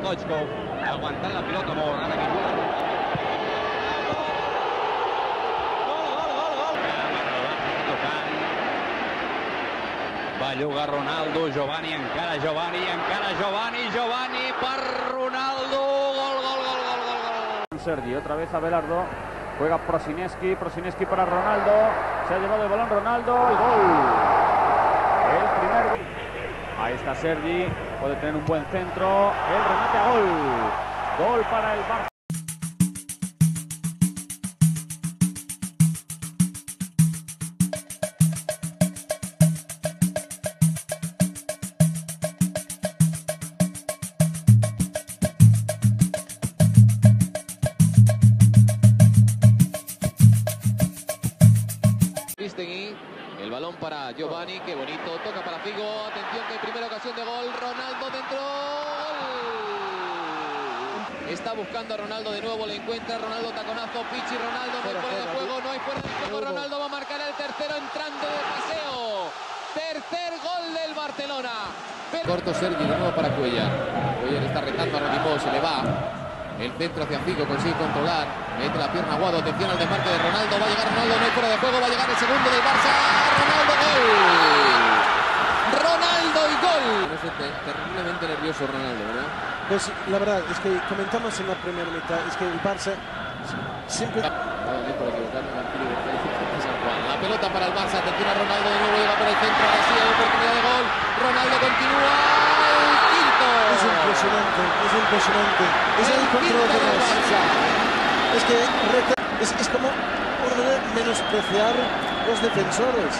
Stoichkov, aguantant la pilota molt, ara que juga. Belluga Ronaldo, Giovanni, encara Giovanni, Giovanni per Ronaldo, gol. Sergi, otra vez Abelardo, juega Prosineski para Ronaldo, se ha llevado el balón Ronaldo y gol. El primer gol. Ahí está Sergi, puede tener un buen centro, el remate a gol. Gol para el Barça. El balón para Giovanni, qué bonito, toca para Figo, atención que primera ocasión de gol, Ronaldo dentro, gol. Está buscando a Ronaldo de nuevo, le encuentra Ronaldo, taconazo, Pichi, Ronaldo, no hay fuera de juego, no hay fuera de juego, Ronaldo va a marcar el tercero entrando de paseo. Tercer gol del Barcelona. Corto Sergi de nuevo para Cuellar. Cuellar está retando a Rodimó, se le va. El centro hacia Figo, consigue controlar. Mete la pierna Aguado, atención al desmarque de Ronaldo. Va a llegar Ronaldo, no hay fuera de juego. Va a llegar el segundo del Barça. Ronaldo, gol. Ronaldo y gol. Terriblemente nervioso Ronaldo, ¿verdad? Pues la verdad es que comentamos en la primera mitad, es que el Barça siempre... La pelota para el Barça, atención a Ronaldo, de nuevo llega por el centro, ahora sí hay oportunidad de gol. Ronaldo continúa. Es impresionante, es el control de los... Es que es como menospreciar los defensores.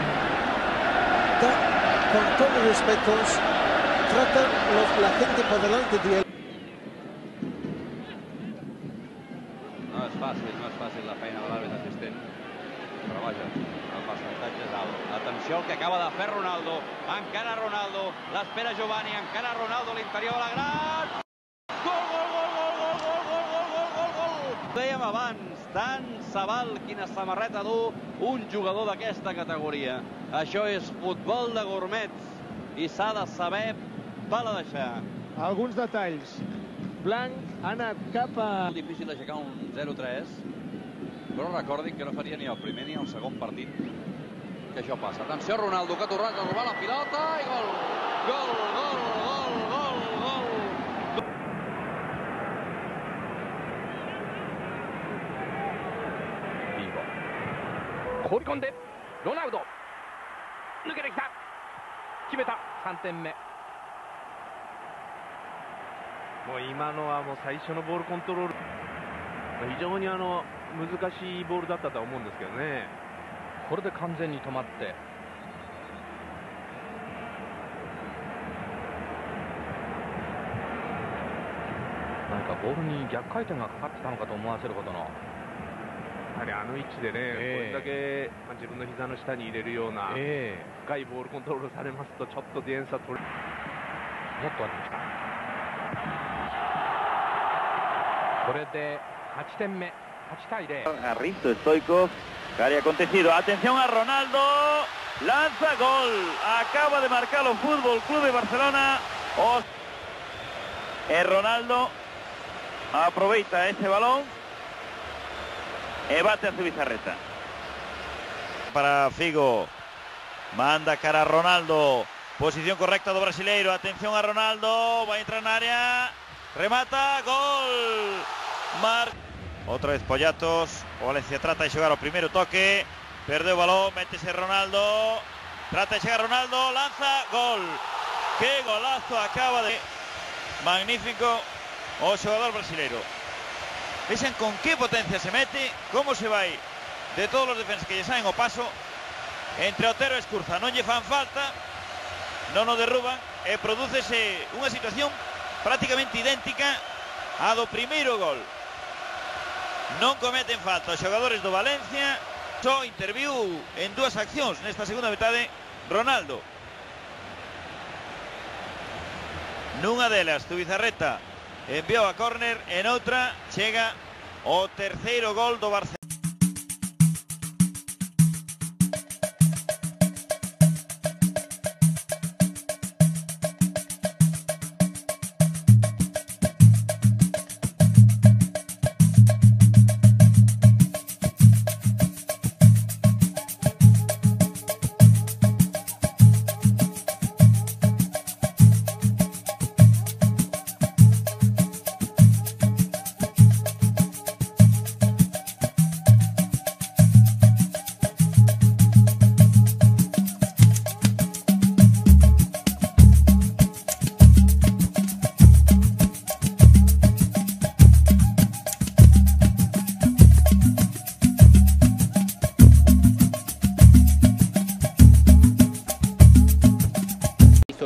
Con todos los respetos, trata la gente por delante de él. No és fàcil la feina de l'àrbitre assistent, però vaja, el percentatge és alt. Atenció al que acaba de fer Ronaldo, encara Ronaldo, l'espera Giovanni, encara Ronaldo a l'interior de la gran... Gol! Dèiem abans, tant se val quina samarreta du un jugador d'aquesta categoria. Això és futbol de gourmets i s'ha de saber paladeixar. Alguns detalls. Blanc ha anat cap a... És difícil aixecar un 0-3, però recordin que no faria ni el primer ni el segon partit que això passa. Atenció, Ronaldo, que ha tornat a robar la pilota i gol! Gol! 放り込んでロナウド抜けてきた決めた3点目もう今のはもう最初のボールコントロール非常に難しいボールだったとは思うんですけどねこれで完全に止まって何かボールに逆回転がかかってたのかと思わせるほどのやはり位置でね、これだけ、自分の膝の下に入れるような、深いボールコントロールされますとちょっとディフェンスは取れもっとありましたこれで8点目8対0 Garrizo, Stoichkov, que ha acontecido, atención a Ronaldo, lanza gol, acaba de marcarlo Fútbol Club de Barcelona, Ronaldo aproveita ese balón e bate a Zubizarreta. Para Figo, manda cara a Ronaldo, posición correcta do brasileiro, atención a Ronaldo, va a entrar en área, remata, gol, outra vez Pollatos, o Valencia trata de xogar o primeiro toque, perde o balón, métese Ronaldo, trata de chegar Ronaldo, lanza, gol, que golazo acaba de... Magnífico o xogador brasileiro. Vexan con que potencia se mete, como se vai de todos os defensas que lle saen o paso entre Otero e Escurza, non lle fan falta, non o derruban e prodúcese unha situación prácticamente idéntica a do primeiro gol. Non cometen falta os xogadores do Valencia, só interviu en dúas accións nesta segunda metade Ronaldo. Nunha delas, Zubizarreta enviou a córner, en outra chega o terceiro gol do Barcelona.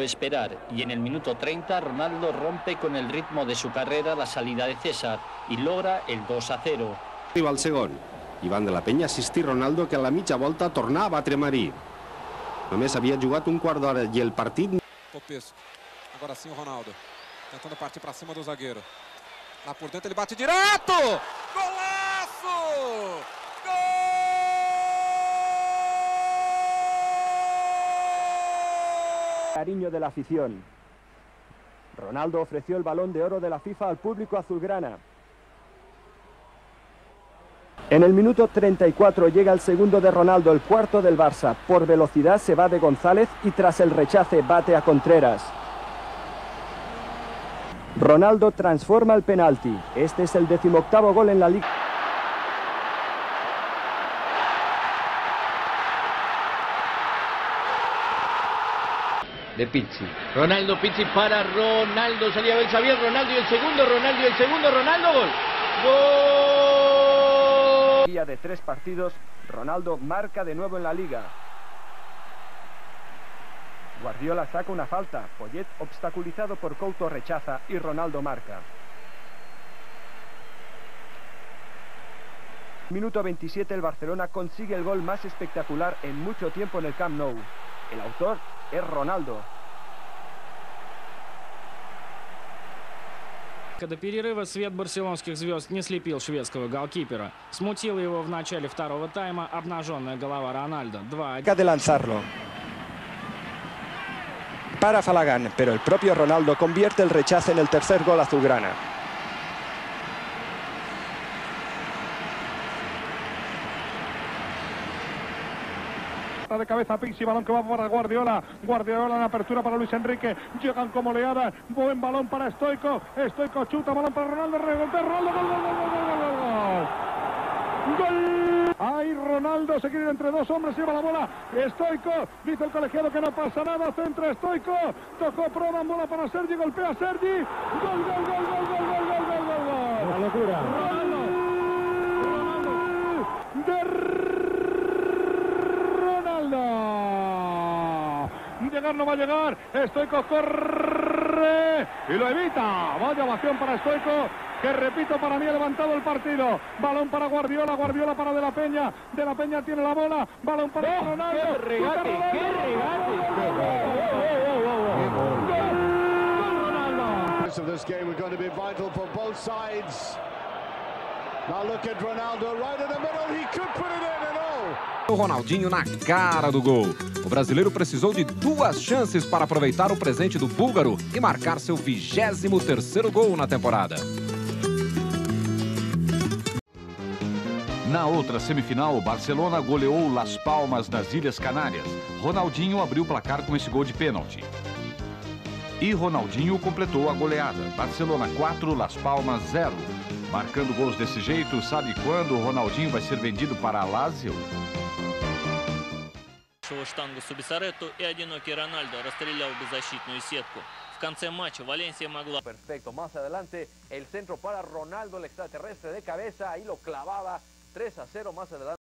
esperar y en el minuto 30 Ronaldo rompe con el ritmo de su carrera la salida de César y logra el 2-0. Arriba el segon. Ivan de la Penya assistir Ronaldo, que a la mitja volta tornar a batre Marí. Només havia jugat un quart d'hora i el partit... Popesco. Agora sim o Ronaldo. Tentando partir para cima do zagueiro. Lá por dentro ele bate direto! Golaço! Gol! Cariño de la afición. Ronaldo ofreció el balón de oro de la FIFA al público azulgrana. En el minuto 34 llega el segundo de Ronaldo, el cuarto del Barça. Por velocidad se va de González y tras el rechace bate a Contreras. Ronaldo transforma el penalti. Este es el 18º gol en la liga. De Pizzi. Ronaldo, Pizzi para Ronaldo, salía Ben Xavier, Ronaldo y el segundo, Ronaldo, gol. ¡Gol! Día de 3 partidos, Ronaldo marca de nuevo en la liga. Guardiola saca una falta, Poyet obstaculizado por Couto rechaza y Ronaldo marca. Minuto 27 el Barcelona consigue el gol más espectacular en mucho tiempo en el Camp Nou. El autor es Ronaldo. До перерыва свет барселонских звезд не слепил шведского голкипера. Смутила его в начале второго тайма обнаженная голова Рональдо. 2-1. De lanzarlo. Para Falagán, pero el propio Ronaldo convierte el rechace en el tercer gol azulgrana. De cabeza Pizzi, balón que va para Guardiola en apertura para Luis Enrique, llegan como oleada, buen balón para Stoico chuta, balón para Ronaldo, revoltea Ronaldo, gol, ahí Ronaldo se quiere ir entre dos hombres, lleva la bola, Stoico, dice el colegiado que no pasa nada, centra Stoico, tocó Prodan, bola para Sergi, golpea Sergi, gol, la locura, Ronaldo llegar no va a llegar, Stoico corre y lo evita, vaya ovación para Stoico, que repito, para mí ha levantado el partido, balón para Guardiola para De la Peña tiene la bola, balón para Ronaldo, ¡Qué regate! O Ronaldinho na cara do gol. O brasileiro precisou de 2 chances para aproveitar o presente do búlgaro e marcar seu 23º gol na temporada. Na outra semifinal, o Barcelona goleou Las Palmas nas Ilhas Canárias. Ronaldinho abriu o placar com esse gol de pênalti. E Ronaldinho completou a goleada. Barcelona 4, Las Palmas 0. Marcando gols desse jeito, sabe quando o Ronaldinho vai ser vendido para a Lazio? Штангу Субисарету и одинокий Рональдо расстрелял беззащитную сетку. В конце матча Валенсия могла... Perfecto, más adelante el centro para Ronaldo, el extraterrestre de cabeza, ahí lo clavaba, 3-0 más adelante.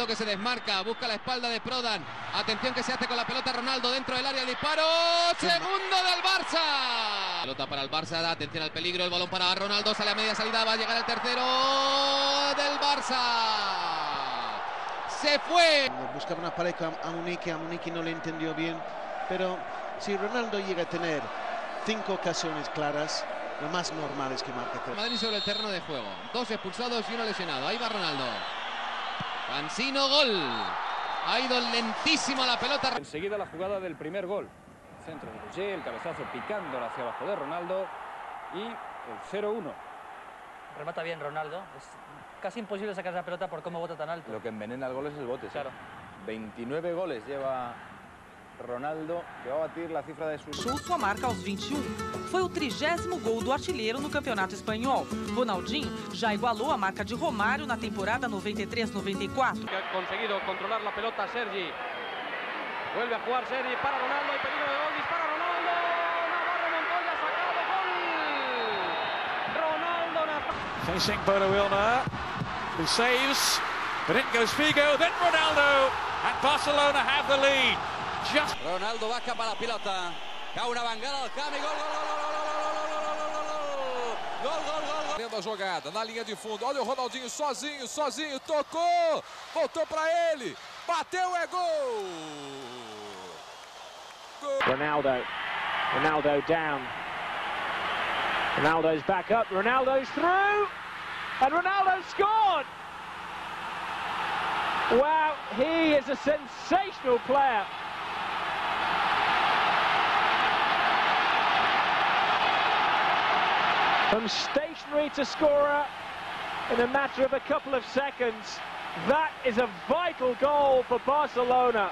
que se desmarca, busca la espalda de Prodan. Atención que se hace con la pelota Ronaldo dentro del área, el disparo. Segundo del Barça. Pelota para el Barça, da atención al peligro, el balón para Ronaldo, sale a media salida, va a llegar el tercero del Barça. Se fue. Buscaba una pareja a Munique no le entendió bien, pero si Ronaldo llega a tener 5 ocasiones claras, lo más normal es que marque 3. Madrid sobre el terreno de juego, 2 expulsados y 1 lesionado. Ahí va Ronaldo. Cansino, gol. Ha ido lentísimo la pelota. Enseguida la jugada del primer gol. Centro de Roger, el cabezazo picando hacia abajo de Ronaldo y el 0-1. Remata bien Ronaldo. Es casi imposible sacar esa pelota por cómo bota tan alto. Lo que envenena el gol es el bote. Claro. 29 goles lleva Ronaldo, que va a batir la cifra de su... Sua marca aos 21. Foi o 30º gol do artilheiro no Campeonato Espanhol. Ronaldinho já igualou a marca de Romário na temporada 93-94. Ha conseguido controlar la pelota Sergi. Vuelve a jugar Sergi para Ronaldo. Hay peligro de gol. Dispara Ronaldo. Navarro Montoya ha sacado gol. Ronaldo Navarro. Facing Bodo Illner, who saves, but in goes Figo, then Ronaldo, and Barcelona have the lead. Ronaldo va cap a la pilota, cau una vengada al camp i gol, gol. Dentro da jogada, na linha de fundo, olha o Ronaldinho sozinho, tocou, voltou para ele, bateu, é gol! Ronaldo down. Ronaldo's back up, Ronaldo's through, and Ronaldo scored! Wow, he is a sensational player. From stationary to scorer in a matter of a couple of seconds. That is a vital goal for Barcelona.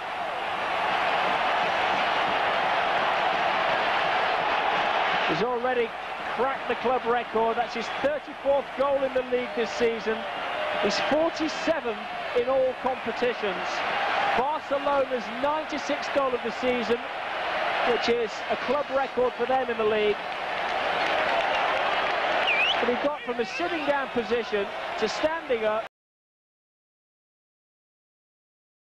He's already cracked the club record. That's his 34th goal in the league this season. He's 47th in all competitions. Barcelona's 96th goal of the season, which is a club record for them in the league. But he got from a sitting down position to standing up.